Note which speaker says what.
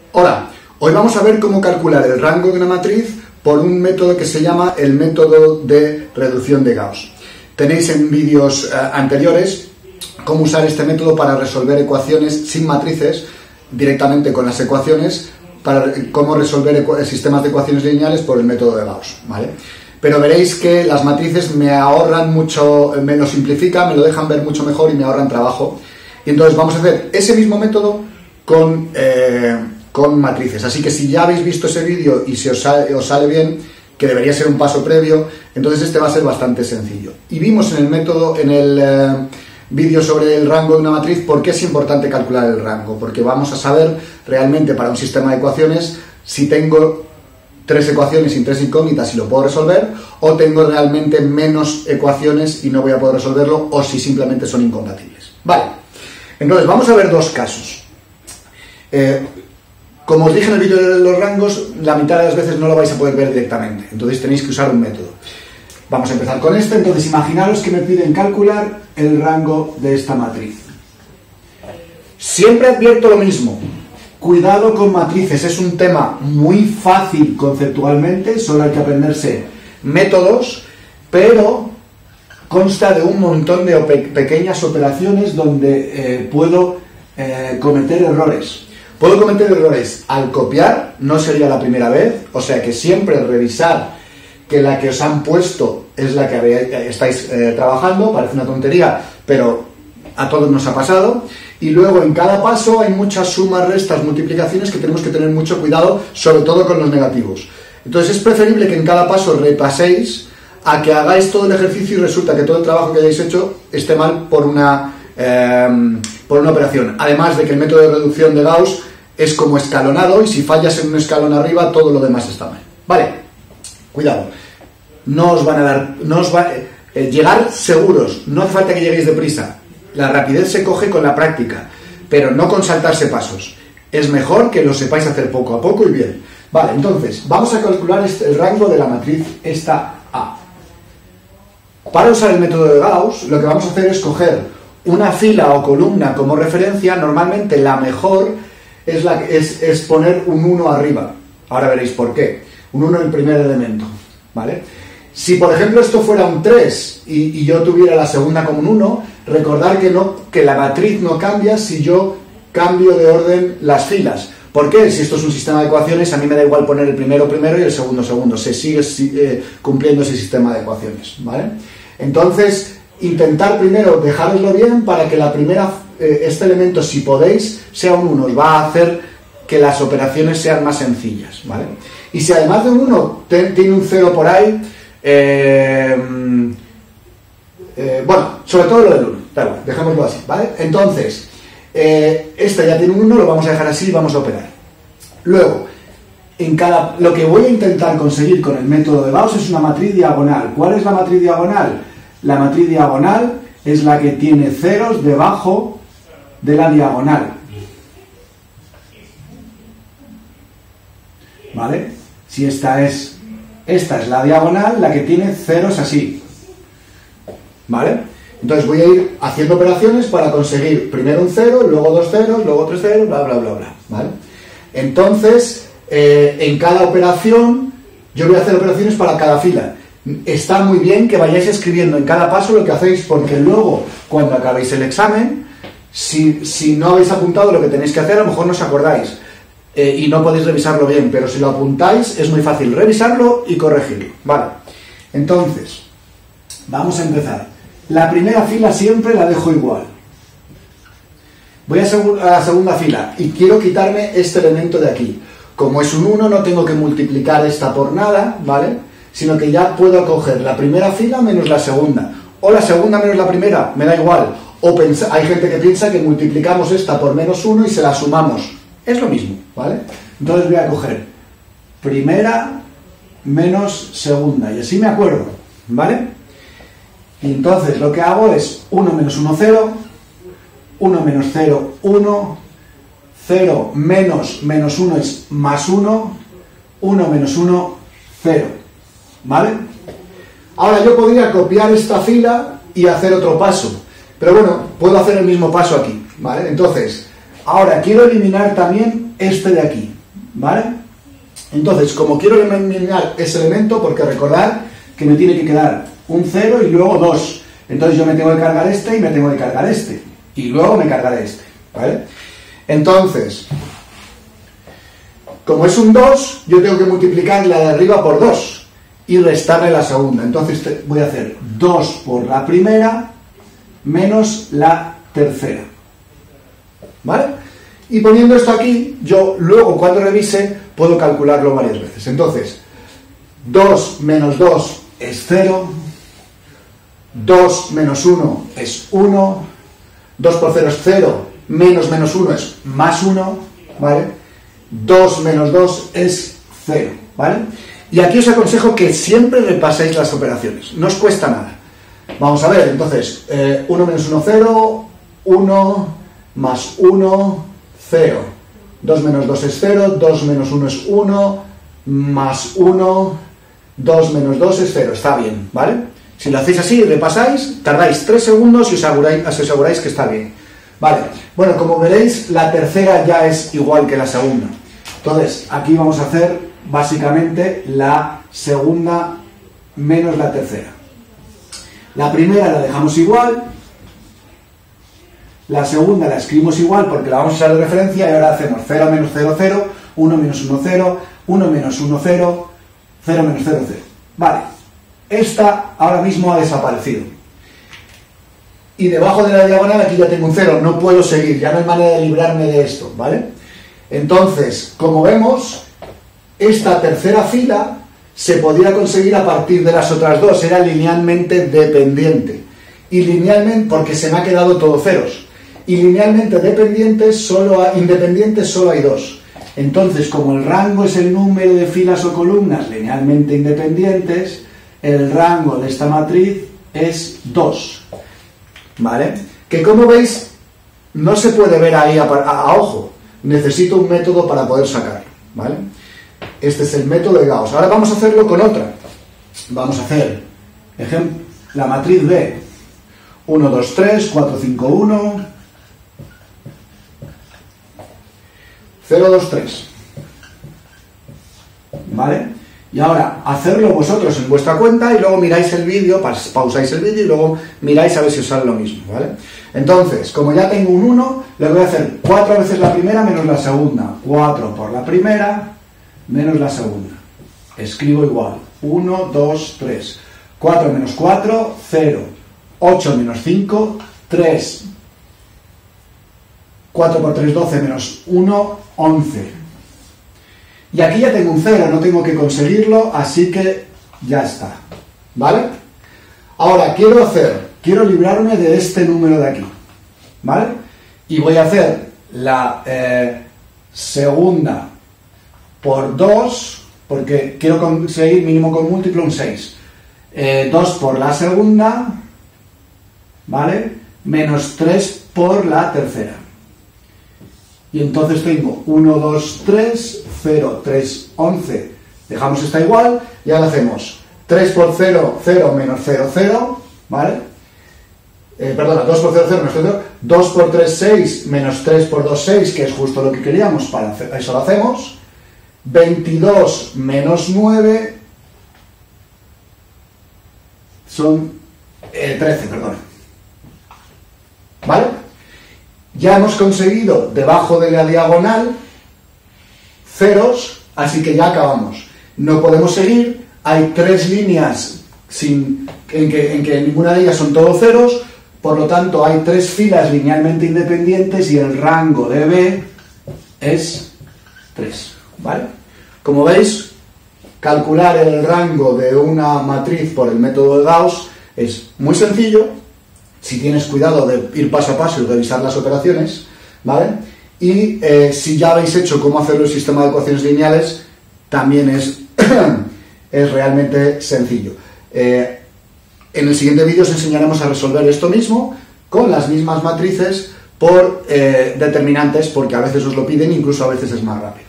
Speaker 1: Hola, hoy vamos a ver cómo calcular el rango de una matriz por un método que se llama el método de reducción de Gauss. Tenéis en vídeos anteriores cómo usar este método para resolver ecuaciones sin matrices, directamente con las ecuaciones, para cómo resolver sistemas de ecuaciones lineales por el método de Gauss, ¿vale? Pero veréis que las matrices me ahorran mucho, me lo simplifican, me lo dejan ver mucho mejor y me ahorran trabajo. Y entonces vamos a hacer ese mismo método con matrices. Así que si ya habéis visto ese vídeo y si os sale bien, que debería ser un paso previo, entonces este va a ser bastante sencillo. Y vimos en el método, en el vídeo sobre el rango de una matriz, por qué es importante calcular el rango. Porque vamos a saber realmente para un sistema de ecuaciones si tengo 3 ecuaciones sin 3 incógnitas y lo puedo resolver, o tengo realmente menos ecuaciones y no voy a poder resolverlo, o si simplemente son incompatibles. Vale, entonces vamos a ver dos casos. Como os dije en el vídeo de los rangos, la mitad de las veces no lo vais a poder ver directamente, entonces tenéis que usar un método. Vamos a empezar con este. Entonces imaginaros que me piden calcular el rango de esta matriz. Siempre advierto lo mismo. Cuidado con matrices, es un tema muy fácil conceptualmente, solo hay que aprenderse métodos, pero consta de un montón de pequeñas operaciones donde puedo cometer errores. Puedo cometer errores al copiar, no sería la primera vez, o sea que siempre revisar que la que os han puesto es la que estáis trabajando, parece una tontería, pero a todos nos ha pasado. Y luego en cada paso hay muchas sumas, restas, multiplicaciones que tenemos que tener mucho cuidado, sobre todo con los negativos. Entonces es preferible que en cada paso repaséis a que hagáis todo el ejercicio y resulta que todo el trabajo que hayáis hecho esté mal por una operación. Además de que el método de reducción de Gauss es como escalonado y si fallas en un escalón arriba todo lo demás está mal. Vale, cuidado. No os van a dar... llegar seguros, no hace falta que lleguéis deprisa. La rapidez se coge con la práctica, pero no con saltarse pasos. Es mejor que lo sepáis hacer poco a poco y bien. Vale, entonces, vamos a calcular el rango de la matriz esta A. Para usar el método de Gauss, lo que vamos a hacer es coger una fila o columna como referencia. Normalmente la mejor es poner un 1 arriba. Ahora veréis por qué. Un 1 en el primer elemento, ¿vale? Si, por ejemplo, esto fuera un 3 y yo tuviera la segunda como un 1, recordar que la matriz no cambia si yo cambio de orden las filas. ¿Por qué? Si esto es un sistema de ecuaciones, a mí me da igual poner el primero primero y el segundo segundo. Se sigue cumpliendo ese sistema de ecuaciones, ¿vale? Entonces, intentar primero dejároslo bien para que la primera, este elemento, si podéis, sea un 1. Os va a hacer que las operaciones sean más sencillas, ¿vale? Y si además de un 1 tiene un 0 por ahí, bueno, sobre todo lo del 1, da igual, dejémoslo así, ¿vale? Entonces, este ya tiene un 1, lo vamos a dejar así y vamos a operar. Luego, lo que voy a intentar conseguir con el método de Gauss es una matriz diagonal. ¿Cuál es la matriz diagonal? La matriz diagonal es la que tiene ceros debajo de la diagonal, ¿vale? Si esta es la diagonal, la que tiene ceros así, ¿vale? Entonces voy a ir haciendo operaciones para conseguir primero un 0, luego 2 ceros, luego 3 ceros, bla, bla, bla, bla, ¿vale? Entonces, en cada operación, yo voy a hacer operaciones para cada fila. Está muy bien que vayáis escribiendo en cada paso lo que hacéis, porque luego, cuando acabéis el examen, si no habéis apuntado lo que tenéis que hacer, a lo mejor no os acordáis. Y no podéis revisarlo bien, pero si lo apuntáis es muy fácil revisarlo y corregirlo, ¿vale? Entonces, vamos a empezar. La primera fila siempre la dejo igual. Voy a la segunda fila y quiero quitarme este elemento de aquí. Como es un 1, no tengo que multiplicar esta por nada, ¿vale? Sino que ya puedo coger la primera fila menos la segunda, o la segunda menos la primera, me da igual. O hay gente que piensa que multiplicamos esta por menos 1 y se la sumamos. Es lo mismo, ¿vale? Entonces voy a coger primera menos segunda, y así me acuerdo, ¿vale? Y entonces lo que hago es 1 menos 1, 0, 1 menos 0, 1, 0 menos menos 1 es más 1, 1 menos 1, 0, ¿vale? Ahora yo podría copiar esta fila y hacer otro paso, pero bueno, puedo hacer el mismo paso aquí, ¿vale? Entonces, ahora quiero eliminar también este de aquí. ¿vale? Entonces, como quiero eliminar ese elemento, porque recordad que me tiene que quedar un 0 y luego 2. Entonces yo me tengo que cargar este y me tengo que cargar este. Y luego me cargaré este, ¿vale? Entonces, como es un 2, yo tengo que multiplicar la de arriba por 2 y restarle la segunda. Entonces voy a hacer 2 por la primera menos la tercera, ¿vale? Y poniendo esto aquí, yo luego cuando revise puedo calcularlo varias veces. Entonces, 2 menos 2 es 0, 2 menos 1 es 1, 2 por 0 es 0, menos 1 es más 1, ¿vale? 2 menos 2 es 0, ¿vale? Y aquí os aconsejo que siempre repaséis las operaciones, no os cuesta nada. Vamos a ver, entonces, 1 menos 1, 0, 1 más 1, 0. 2 menos 2 es 0, 2 menos 1 es 1, más 1, 2 menos 2 es 0. Está bien, ¿vale? Si lo hacéis así, repasáis, tardáis 3 segundos y os aseguráis que está bien. Vale, bueno, como veréis, la tercera ya es igual que la segunda. Entonces, aquí vamos a hacer básicamente la segunda menos la tercera. La primera la dejamos igual, la segunda la escribimos igual porque la vamos a usar de referencia y ahora hacemos 0 menos 0, 0, 1 menos 1, 0, 1 menos 1, 0, 0 menos 0, 0. Vale, esta ahora mismo ha desaparecido. Y debajo de la diagonal aquí ya tengo un 0, no puedo seguir, ya no hay manera de librarme de esto, ¿vale? Entonces, como vemos, esta tercera fila se podía conseguir a partir de las otras dos, era linealmente dependiente. Y linealmente, porque se me ha quedado todo ceros. Y linealmente independientes solo hay dos. Entonces, como el rango es el número de filas o columnas linealmente independientes, el rango de esta matriz es 2. ¿Vale? Que como veis, no se puede ver ahí a ojo. Necesito un método para poder sacarlo. ¿Vale? Este es el método de Gauss. Ahora vamos a hacerlo con otra. Vamos a hacer, ejemplo, la matriz B. 1, 2, 3, 4, 5, 1, 0, 2, 3. ¿Vale? Y ahora, hacerlo vosotros en vuestra cuenta y luego miráis el vídeo, pausáis el vídeo y luego miráis a ver si os sale lo mismo, ¿vale? Entonces, como ya tengo un 1, le voy a hacer 4 veces la primera menos la segunda. 4 por la primera menos la segunda. Escribo igual. 1, 2, 3. 4 menos 4, 0. 8 menos 5, 3. 4 por 3, 12 menos 1, 11. Y aquí ya tengo un 0, no tengo que conseguirlo, así que ya está. ¿Vale? Ahora, quiero librarme de este número de aquí. ¿Vale? Y voy a hacer la segunda por 2, porque quiero conseguir mínimo con múltiplo un 6. 2 por la segunda, ¿vale? Menos 3 por la tercera. Y entonces tengo 1, 2, 3, 0, 3, 11. Dejamos esta igual y ahora hacemos 3 por 0, 0 menos 0, 0, ¿vale? Perdona, 2 por 0, 0 menos 0, 2 por 3, 6, menos 3 por 2, 6, que es justo lo que queríamos, para hacer, eso lo hacemos. 22 menos 9 son 13, perdón. ¿Vale? Ya hemos conseguido debajo de la diagonal ceros, así que ya acabamos. No podemos seguir, hay 3 líneas en que ninguna de ellas son todos ceros, por lo tanto hay 3 filas linealmente independientes y el rango de B es 3. ¿Vale? Como veis, calcular el rango de una matriz por el método de Gauss es muy sencillo, si tienes cuidado de ir paso a paso y revisar las operaciones, ¿vale? Y si ya habéis hecho cómo hacer el sistema de ecuaciones lineales, también es realmente sencillo. En el siguiente vídeo os enseñaremos a resolver esto mismo con las mismas matrices por determinantes, porque a veces os lo piden, incluso a veces es más rápido.